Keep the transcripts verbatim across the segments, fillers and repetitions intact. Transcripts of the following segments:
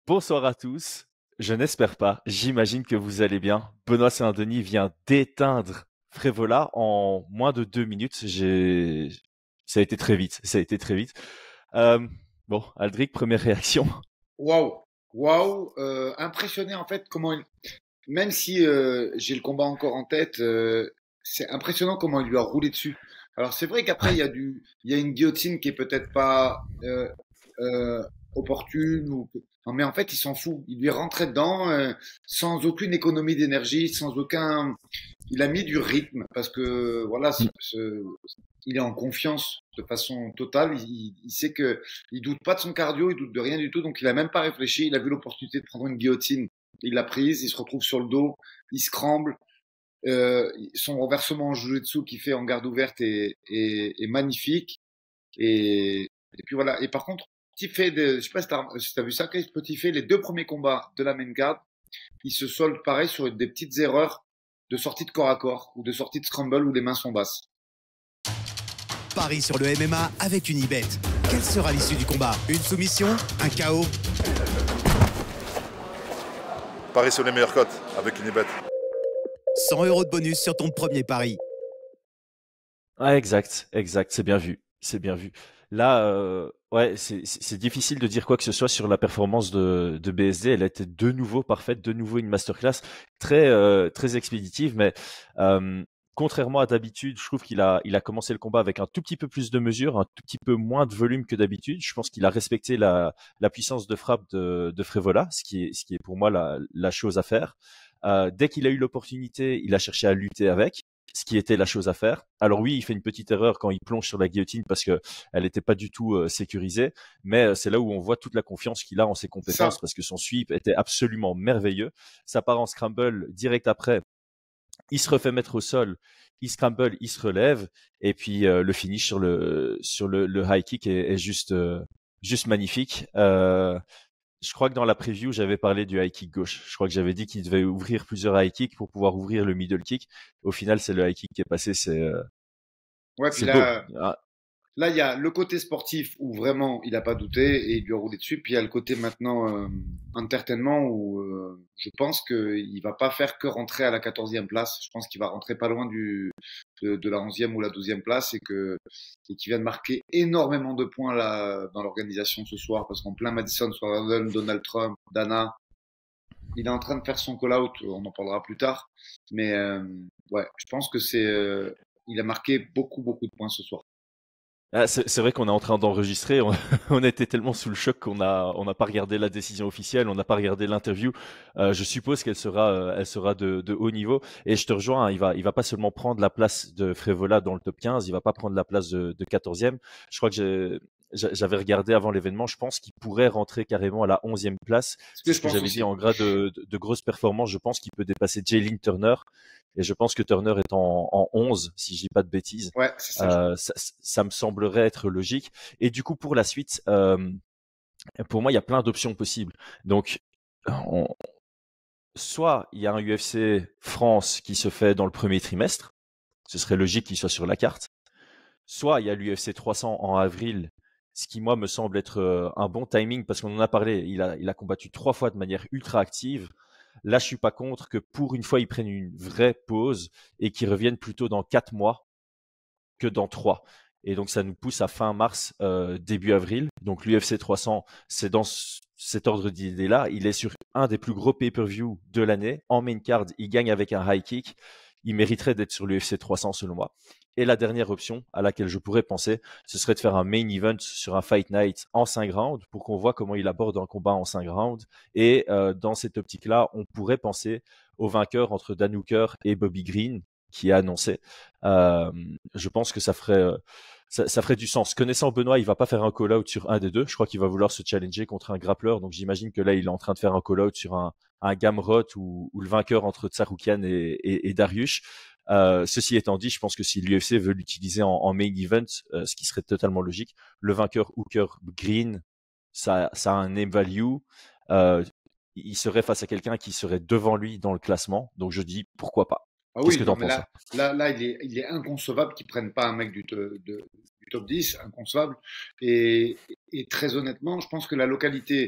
Bonsoir à tous. Je n'espère pas. J'imagine que vous allez bien. Benoît Saint-Denis vient d'éteindre Frévola en moins de deux minutes. J'ai... Ça a été très vite. Ça a été très vite. Euh, bon, Aldric, première réaction. Waouh, waouh, euh, impressionné en fait comment il, même si euh, j'ai le combat encore en tête, euh, c'est impressionnant comment il lui a roulé dessus. Alors c'est vrai qu'après il y a du, il y a une guillotine qui est peut-être pas euh, euh, opportune ou, non, mais en fait il s'en fout. Il lui est rentré dedans euh, sans aucune économie d'énergie, sans aucun, il a mis du rythme parce que voilà, ce, ce- il est en confiance de façon totale. Il, il sait que il doute pas de son cardio, il doute de rien du tout, donc il a même pas réfléchi. Il a vu l'opportunité de prendre une guillotine, il l'a prise, il se retrouve sur le dos, il scramble. Euh, son renversement en jiu-jitsu qu'il fait en garde ouverte est, est, est magnifique. Et, et puis voilà. Et par contre, petit fait de, je sais pas si t'as, si t'as vu ça, Chris, petit fait, les deux premiers combats de la main card, ils se soldent pareil sur des petites erreurs de sortie de corps à corps ou de sortie de scramble où les mains sont basses. Paris sur le M M A avec Unibet. Quelle sera l'issue du combat? Une soumission? Un K O? Paris sur les meilleures cotes avec Unibet. cent euros de bonus sur ton premier pari. Ah, exact, exact. C'est bien vu. C'est bien vu. Là, euh, ouais, c'est c'est- c'est difficile de dire quoi que ce soit sur la performance de, de B S D. Elle a été de nouveau parfaite, de nouveau une masterclass très euh, très expéditive, mais euh, contrairement à d'habitude, je trouve qu'il a il a commencé le combat avec un tout petit peu plus de mesure, un tout petit peu moins de volume que d'habitude. Je pense qu'il a respecté la la puissance de frappe de de Frévola, ce qui est ce qui est pour moi la la chose à faire. Euh, dès qu'il a eu l'opportunité, il a cherché à lutter avec, ce qui était la chose à faire. Alors oui, il fait une petite erreur quand il plonge sur la guillotine parce que elle n'était pas du tout euh, sécurisée, mais euh, c'est là où on voit toute la confiance qu'il a en ses compétences Ça, parce que son sweep était absolument merveilleux. Ça part en scramble direct après, il se refait mettre au sol, il scramble, il se relève et puis euh, le finish sur le sur le, le high kick est, est juste euh, juste magnifique. Euh, je crois que dans la preview, j'avais parlé du high kick gauche. Je crois que j'avais dit qu'il devait ouvrir plusieurs high kicks pour pouvoir ouvrir le middle kick. Au final, c'est le high kick qui est passé. C'est euh, ouais, puis c'est beau. là, Ah, là, il y a le côté sportif où vraiment il a pas douté et il lui a roulé dessus. Puis il y a le côté maintenant euh, entertainment où euh, je pense qu'il va pas faire que rentrer à la quatorzième place. Je pense qu'il va rentrer pas loin du de, de la onzième ou la douzième place et que et qu'il vient de marquer énormément de points là dans l'organisation ce soir parce qu'en plein Madison Square Garden, Donald Trump, Dana, il est en train de faire son call-out. On en parlera plus tard. Mais euh, ouais, je pense que c'est euh, il a marqué beaucoup beaucoup de points ce soir. ah, c'est c'est vrai qu'on est en train d'enregistrer. On, on était tellement sous le choc qu'on a on n'a pas regardé la décision officielle, on n'a pas regardé l'interview. Euh, je suppose qu'elle sera euh, elle sera de, de haut niveau. Et je te rejoins. Hein, il va il va pas seulement prendre la place de Frévola dans le top quinze, il va pas prendre la place de, de quatorzième. Je crois que j'ai j'a- j'avais regardé avant l'événement. Je pense qu'il pourrait rentrer carrément à la onzième place. Ce que C'est je ce que pense j'avais dit aussi. en grade de, de, de grosses performances. Je pense qu'il peut dépasser Jalen Turner. Et je pense que Turner est en, en onze, si je dis pas de bêtises. Ouais, c'est ça. Euh, ça, ça me semblerait être logique. Et du coup, pour la suite, euh, pour moi, il y a plein d'options possibles. Donc, on- soit il y a un U F C France qui se fait dans le premier trimestre, ce serait logique qu'il soit sur la carte. Soit il y a l'U F C trois cents en avril, ce qui moi me semble être euh, un bon timing parce qu'on en a parlé. Il a, il a combattu trois fois de manière ultra active. Là, je suis pas contre que pour une fois, ils prennent une vraie pause et qu'ils reviennent plutôt dans quatre mois que dans trois. Et donc, ça nous pousse à fin mars, euh, début avril. Donc, l'U F C trois cents, c'est dans ce- cet ordre d'idée-là. Il est sur un des plus gros pay-per-view de l'année. En main card, il gagne avec un high kick. Il mériterait d'être sur l'U F C trois cents, selon moi. Et la dernière option à laquelle je pourrais penser, ce serait de faire un main event sur un fight night en cinq rounds pour qu'on voit comment il aborde un combat en cinq rounds. Et euh, dans cette optique-là, on pourrait penser au vainqueur entre Dan Hooker et Bobby Green, qui est annoncé. Euh, je pense que ça ferait, euh, ça, ça ferait du sens. Connaissant Benoît, il va pas faire un call-out sur un des deux. Je crois qu'il va vouloir se challenger contre un grappleur. Donc j'imagine que là, il est en train de faire un call-out sur un, un Gamrot ou, ou le vainqueur entre Tsaroukian et, et, et Dariush. Euh, ceci étant dit, je pense que si l'U F C veut l'utiliser en, en main event, euh, ce qui serait totalement logique, le vainqueur Hooker Green, ça, ça a un name value. Euh, il serait face à quelqu'un qui serait devant lui dans le classement. Donc je dis pourquoi pas. Ah Qu'est-ce oui, que non, t'en mais penses? là, là, là, il est, il est inconcevable qu'ils prennent pas un mec du, te- de- du top dix, inconcevable. Et, et très honnêtement, je pense que la localité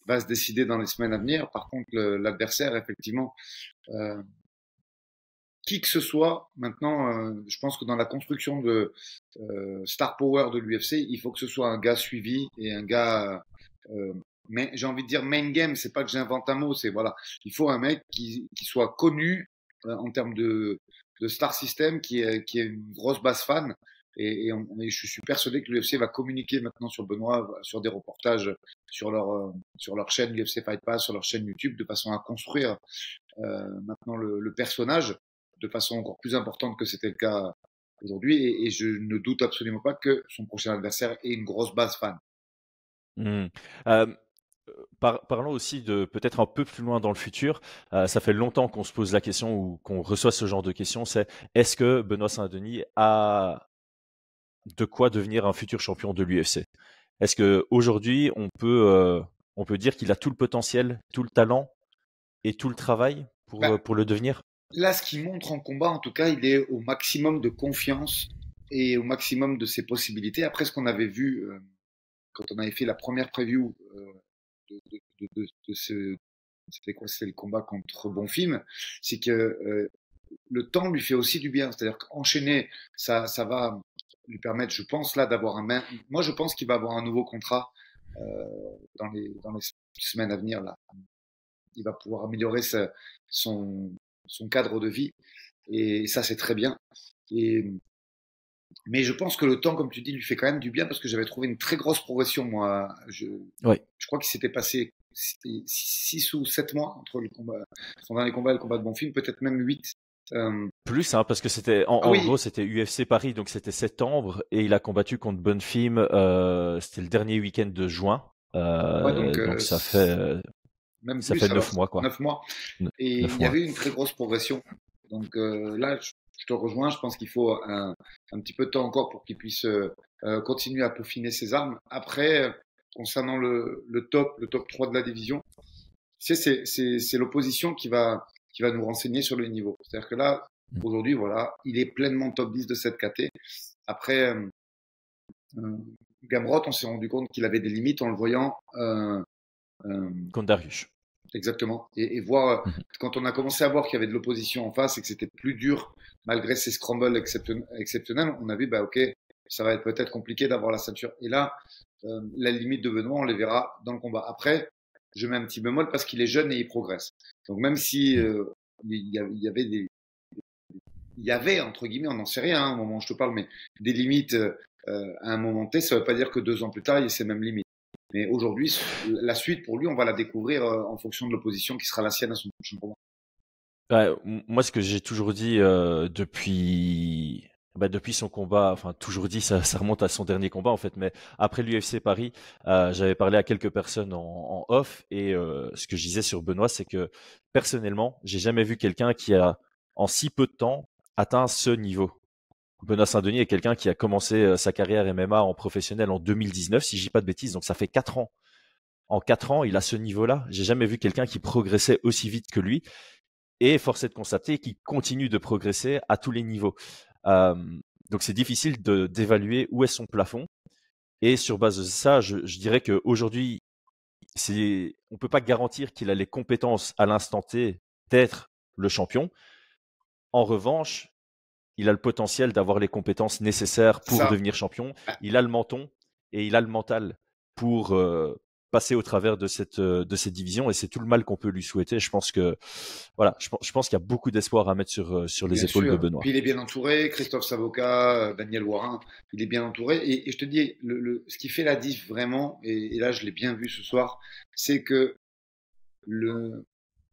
va se décider dans les semaines à venir. Par contre, le, l'adversaire, effectivement, euh, qui que ce soit, maintenant, euh, je pense que dans la construction de euh, Star Power de l'U F C, il faut que ce soit un gars suivi et un gars, euh, mais j'ai envie de dire main game. C'est pas que j'invente un mot, c'est voilà, il faut un mec qui, qui soit connu euh, en termes de, de star system, qui est, qui est une grosse base fan. Et, et, on, et je suis persuadé que l'U F C va communiquer maintenant sur Benoît, sur des reportages sur leur euh, sur leur chaîne U F C Fight Pass, sur leur chaîne YouTube, de façon à construire euh, maintenant le, le personnage de façon encore plus importante que c'était le cas aujourd'hui. Et, et je ne doute absolument pas que son prochain adversaire ait une grosse base fan. Mmh. Euh, par- parlons aussi de peut-être un peu plus loin dans le futur. Euh, ça fait longtemps qu'on se pose la question ou qu'on reçoit ce genre de questions. C'est est-ce que Benoît Saint-Denis a de quoi devenir un futur champion de l'U F C? Est-ce que aujourd'hui on peut euh, on peut dire qu'il a tout le potentiel, tout le talent et tout le travail pour Bah, euh, pour le devenir? là, ce qu'il montre en combat, en tout cas, il est au maximum de confiance et au maximum de ses possibilités. Après ce qu'on avait vu euh, quand on avait fait la première preview euh, de, de, de, de, de ce, c'était quoi, c'était le combat contre Bonfim, c'est que euh, le temps lui fait aussi du bien. C'est-à-dire qu'enchaîner, ça, ça va lui permettre, je pense là, d'avoir un main. Moi, je pense qu'il va avoir un nouveau contrat euh, dans les dans les semaines à venir là. Il va pouvoir améliorer sa, son son cadre de vie et ça c'est très bien. Et mais je pense que le temps, comme tu dis, lui fait quand même du bien parce que j'avais trouvé une très grosse progression moi. Je Oui. je crois qu'il s'était passé six ou sept mois entre le combat, son dernier combat et le combat de Bonfim, peut-être même huit. Euh, Plus, hein, parce que c'était en, ah en oui, gros c'était U F C Paris, donc c'était septembre et il a combattu contre Bonfim. Euh, c'était le dernier week-end de juin, ouais, donc euh, euh, donc ça fait euh, même ça plus fait alors, neuf mois quoi. neuf mois. Ne- Et Neuf il y mois. avait une très grosse progression. Donc euh, là, je, je te rejoins. Je pense qu'il faut un, un petit peu de temps encore pour qu'il puisse euh, euh, continuer à peaufiner ses armes. Après, euh, concernant le, le top, le top trois de la division, c'est c'est c'est c'est l'opposition qui va qui va nous renseigner sur le niveau. C'est-à-dire que là, Mm. aujourd'hui, voilà, il est pleinement top dix de cette caté. Après, euh, euh, Gamrot, on s'est rendu compte qu'il avait des limites en le voyant. Euh, euh, Contre Darius. Exactement. Et, et voir, Mhm. quand on a commencé à voir qu'il y avait de l'opposition en face et que c'était plus dur, malgré ces scrambles exceptionnels, exceptionnels, on a vu, bah, ok, ça va être peut-être compliqué d'avoir la ceinture. Et là, euh, la limite de Benoît, on les verra dans le combat. Après, je mets un petit bémol parce qu'il est jeune et il progresse. Donc, même si, euh, il y avait, il y avait des, il y avait, entre guillemets, on n'en sait rien, hein, au moment où je te parle, mais des limites, euh, à un moment T, ça veut pas dire que deux ans plus tard, il y a ces mêmes limites. Mais aujourd'hui, la suite pour lui, on va la découvrir euh, en fonction de l'opposition qui sera la sienne à son prochain combat. Ouais, m- moi, ce que j'ai toujours dit euh, depuis, bah, depuis son combat, enfin toujours dit, ça, ça remonte à son dernier combat en fait, mais après l'U F C Paris, euh, j'avais parlé à quelques personnes en, en off et euh, ce que je disais sur Benoît, c'est que personnellement, j'ai jamais vu quelqu'un qui a en si peu de temps atteint ce niveau. Benoît Saint-Denis est quelqu'un qui a commencé euh, sa carrière M M A en professionnel en deux mille dix-neuf, si je dis pas de bêtises, donc ça fait quatre ans. En quatre ans, il a ce niveau-là. J'ai jamais vu quelqu'un qui progressait aussi vite que lui. Et force est de constater qu'il continue de progresser à tous les niveaux. Euh, donc c'est difficile de, d'évaluer où est son plafond. Et sur base de ça, je, je dirais qu'aujourd'hui, c'est, on ne peut pas garantir qu'il a les compétences à l'instant T d'être le champion. En revanche, il a le potentiel d'avoir les compétences nécessaires pour Ça, devenir champion. Il a le menton et il a le mental pour euh, passer au travers de cette euh, de cette division et c'est tout le mal qu'on peut lui souhaiter. Je pense que voilà, je, pense- je pense qu'il y a beaucoup d'espoir à mettre sur euh, sur les bien épaules de sûr. Benoît. Puis il est bien entouré, Christophe Savoca, euh, Daniel Warin, il est bien entouré. Et, et je te dis, le, le, ce qui fait la diff vraiment, et, et là je l'ai bien vu ce soir, c'est que le,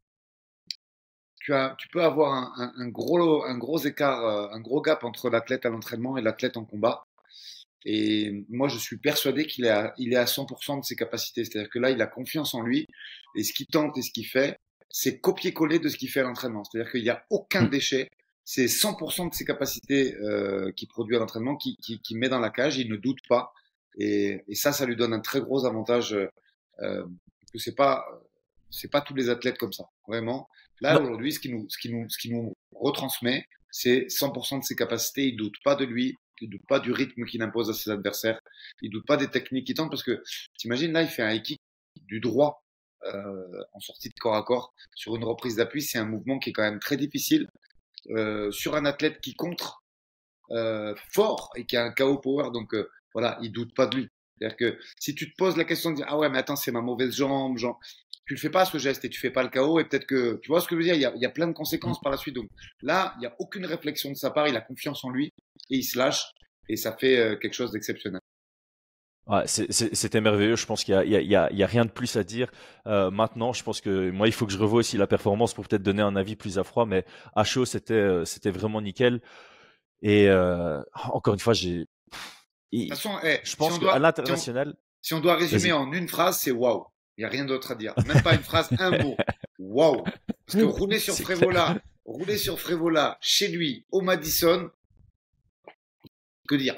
tu as, tu peux avoir un, un, un gros, un gros écart, euh, un gros gap entre l'athlète à l'entraînement et l'athlète en combat. Et moi, je suis persuadé qu'il est à, il est à cent pour cent de ses capacités. C'est-à-dire que là, il a confiance en lui. Et ce qu'il tente et ce qu'il fait, c'est copier-coller de ce qu'il fait à l'entraînement. C'est-à-dire qu'il n'y a aucun Mm. déchet. C'est cent pour cent de ses capacités euh, qu'il produit à l'entraînement, qu'il qui, qui met dans la cage. Il ne doute pas. Et, et ça, ça lui donne un très gros avantage. Euh, que c'est pas, c'est pas tous les athlètes comme ça. Vraiment. Là, Non, aujourd'hui, ce qui nous, ce qui nous, ce qui nous retransmet, c'est cent pour cent de ses capacités. Il doute pas de lui. Il doute pas du rythme qu'il impose à ses adversaires. Il doute pas des techniques qu'il tente parce que, t'imagines, là, il fait un high kick du droit. euh, en sortie de corps à corps. Sur une reprise d'appui, c'est un mouvement qui est quand même très difficile. Euh, sur un athlète qui contre euh, fort et qui a un K O power, donc euh, voilà, il doute pas de lui. C'est-à-dire que si tu te poses la question de dire ah ouais mais attends c'est ma mauvaise jambe, genre tu le fais pas ce geste et tu fais pas le K O et peut-être que tu vois ce que je veux dire, il y a, il y a plein de conséquences par la suite. Donc là il y a aucune réflexion de sa part, il a confiance en lui et il se lâche et ça fait euh, quelque chose d'exceptionnel. Ouais, c'est- c'est- c'était merveilleux. Je pense qu'il y a, il y a, il y a, il y a rien de plus à dire. Euh, maintenant, je pense que moi, il faut que je revoie aussi la performance pour peut-être donner un avis plus à froid. Mais à chaud, c'était, euh, c'était vraiment nickel. Et euh, encore une fois, j'ai. De toute et façon, eh, Je si pense on qu'à doit si on, l'international, si on doit résumer vas-y. en une phrase, c'est waouh. Il y a rien d'autre à dire. Même pas une phrase, un mot. Waouh. Parce que rouler sur C'est Frévola, clair. rouler sur Frévola chez lui au Madison, que dire?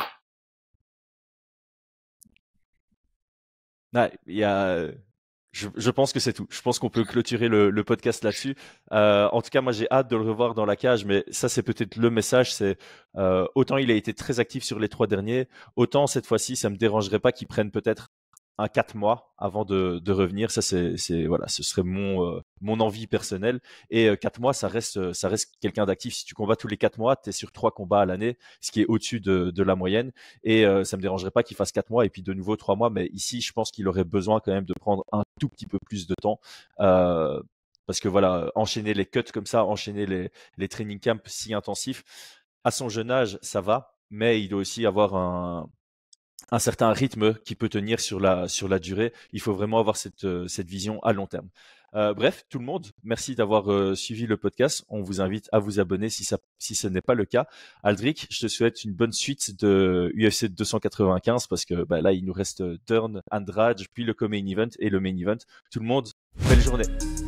Ouais, il y a. Je, je pense que c'est tout. Je pense qu'on peut clôturer le, le podcast là-dessus. Euh, en tout cas, moi, j'ai hâte de le revoir dans la cage, mais ça, c'est peut-être le message. C'est euh, autant il a été très actif sur les trois derniers, autant cette fois-ci, ça me dérangerait pas qu'il prenne peut-être un quatre mois avant de, de revenir. Ça, c'est, c'est voilà, ce serait mon euh, mon envie personnelle. Et euh, quatre mois, ça reste euh, ça reste quelqu'un d'actif. Si tu combats tous les quatre mois, tu es sur trois combats à l'année, ce qui est au-dessus de, de la moyenne. Et euh, ça me dérangerait pas qu'il fasse quatre mois et puis de nouveau trois mois. Mais ici, je pense qu'il aurait besoin quand même de prendre un tout petit peu plus de temps. Euh, parce que voilà, enchaîner les cuts comme ça, enchaîner les, les training camps si intensifs, à son jeune âge, ça va, mais il doit aussi avoir un, un certain rythme qui peut tenir sur la, sur la durée. Il faut vraiment avoir cette, euh, cette vision à long terme. Euh, bref, tout le monde, merci d'avoir euh, suivi le podcast. On vous invite à vous abonner si, ça, si ce n'est pas le cas. Aldric, je te souhaite une bonne suite de U F C deux cent quatre-vingt-quinze parce que bah, là, il nous reste Dern, Andrade, puis le co-main event et le main event. Tout le monde, belle journée.